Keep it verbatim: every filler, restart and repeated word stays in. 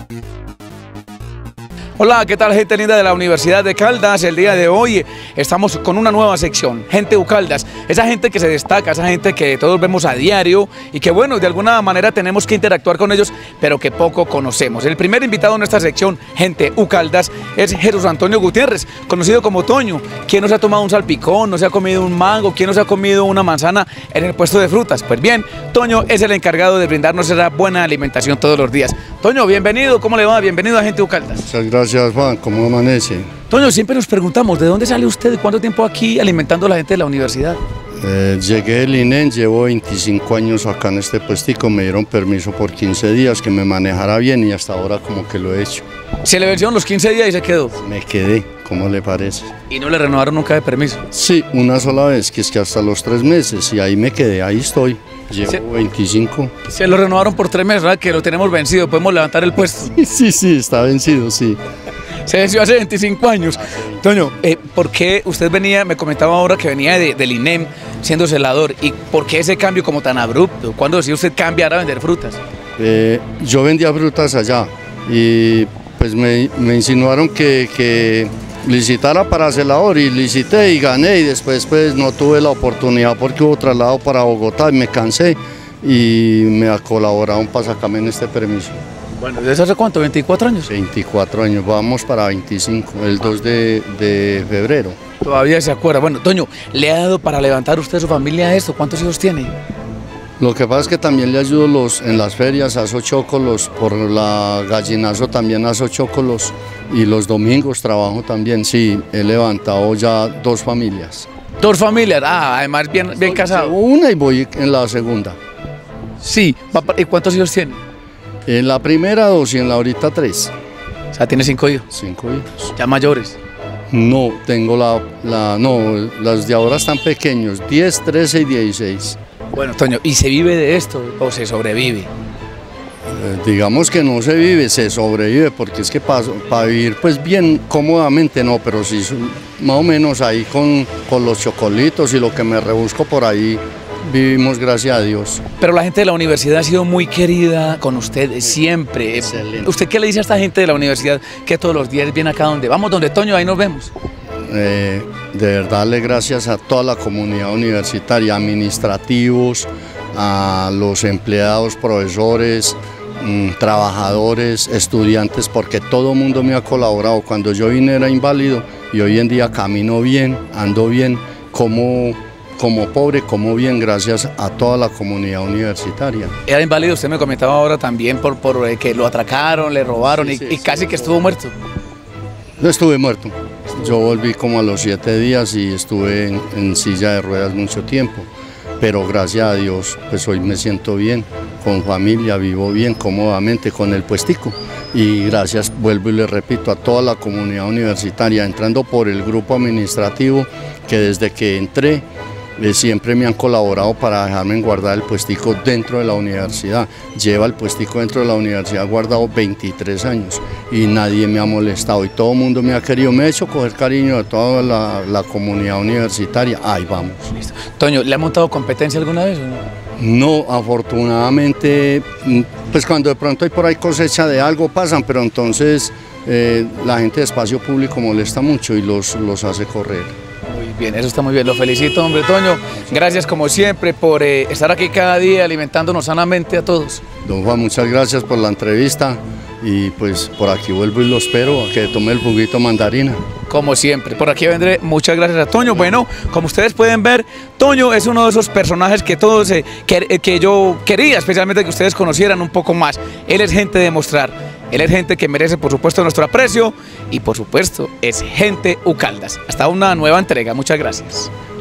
Hola, ¿qué tal, gente linda de la Universidad de Caldas? El día de hoy estamos con una nueva sección, Gente UCaldas. Esa gente que se destaca, esa gente que todos vemos a diario y que, bueno, de alguna manera tenemos que interactuar con ellos, pero que poco conocemos. El primer invitado en nuestra sección, Gente UCaldas, es Jesús Antonio Gutiérrez, conocido como Toño. ¿Quién no se ha tomado un salpicón, no se ha comido un mango, quién no se ha comido una manzana en el puesto de frutas? Pues bien, Toño es el encargado de brindarnos esa buena alimentación todos los días. Toño, bienvenido, ¿cómo le va? Bienvenido a Gente UCaldas. Muchas gracias, Juan. ¿Cómo amanece? Toño, siempre nos preguntamos, ¿de dónde sale usted y cuánto tiempo aquí alimentando a la gente de la universidad? Eh, llegué del I N E M, llevo veinticinco años acá en este puestico, me dieron permiso por quince días que me manejara bien y hasta ahora como que lo he hecho. Se le vencieron los quince días y se quedó. Me quedé, ¿cómo le parece? ¿Y no le renovaron nunca de permiso? Sí, una sola vez, que es que hasta los tres meses y ahí me quedé, ahí estoy. Llevo Sí. veinticinco. Se lo renovaron por tres meses, ¿verdad? Que lo tenemos vencido, podemos levantar el puesto. Sí, sí, está vencido, sí. Se venció hace veinticinco años. Toño, eh, ¿por qué usted venía, me comentaba ahora que venía de, del I N E M siendo celador, y por qué ese cambio como tan abrupto? ¿Cuándo decidió usted cambiar a vender frutas? Eh, yo vendía frutas allá y pues me, me insinuaron que, que licitara para celador y licité y gané y después pues no tuve la oportunidad porque hubo traslado para Bogotá y me cansé y me colaboraron para sacarme en este permiso. Bueno, ¿desde hace cuánto? ¿veinticuatro años? veinticuatro años, vamos para veinticinco, el dos de, de febrero. Todavía se acuerda. Bueno, Toño, ¿le ha dado para levantar usted a su familia esto? ¿Cuántos hijos tiene? Lo que pasa es que también le ayudo los, en las ferias, aso chocolos, por la gallinazo también aso chocolos y los domingos trabajo también, sí, he levantado ya dos familias. Dos familias, ah, además bien, bien casado. Una y voy en la segunda. Sí, papá, ¿y cuántos hijos tiene? En la primera dos y en la ahorita tres. O sea, tiene cinco hijos, Cinco hijos. ya mayores. No, tengo la, la, no, las de ahora están pequeños, diez, trece y dieciséis. Bueno, Toño, ¿y se vive de esto o se sobrevive? Eh, digamos que no se vive, se sobrevive, porque es que para pa vivir pues bien cómodamente no, pero sí más o menos ahí con, con los chocolitos y lo que me rebusco por ahí vivimos, gracias a Dios. Pero la gente de la universidad ha sido muy querida con usted siempre. Excelente. ¿Usted qué le dice a esta gente de la universidad que todos los días viene acá donde vamos, donde Toño, ahí nos vemos? Eh, de verdad, darle gracias a toda la comunidad universitaria, administrativos, a los empleados, profesores, mmm, trabajadores, estudiantes, porque todo el mundo me ha colaborado. Cuando yo vine era inválido y hoy en día camino bien, ando bien, como, como pobre, como bien, gracias a toda la comunidad universitaria. Era inválido, usted me comentaba ahora también por, por eh, que lo atracaron, le robaron Sí, y, sí, y sí, casi que sí. estuvo muerto. Yo estuve muerto. Yo volví como a los siete días y estuve en, en silla de ruedas mucho tiempo, pero gracias a Dios, pues hoy me siento bien, con familia, vivo bien, cómodamente, con el puestico. Y gracias, vuelvo y le repito, a toda la comunidad universitaria, entrando por el grupo administrativo, que desde que entré, Eh, siempre me han colaborado para dejarme guardar el puestico dentro de la universidad. Lleva el puestico dentro de la universidad guardado veintitrés años y nadie me ha molestado y todo el mundo me ha querido, me ha hecho coger cariño de toda la, la comunidad universitaria. Ahí vamos. Listo. Toño, ¿le ha montado competencia alguna vez o no? No, afortunadamente, pues cuando de pronto hay por ahí cosecha de algo pasan, pero entonces eh, la gente de espacio público molesta mucho y los, los hace correr. Muy bien, eso está muy bien, lo felicito, hombre, Toño. Gracias como siempre por eh, estar aquí cada día alimentándonos sanamente a todos. Don Juan, muchas gracias por la entrevista y pues por aquí vuelvo y lo espero a que tome el juguito mandarina. Como siempre, por aquí vendré. Muchas gracias a Toño. Bueno, como ustedes pueden ver, Toño es uno de esos personajes que todos, eh, que, que yo quería especialmente que ustedes conocieran un poco más. Él es gente de mostrar, él es gente que merece por supuesto nuestro aprecio y por supuesto es Gente UCaldas. Hasta una nueva entrega, muchas gracias.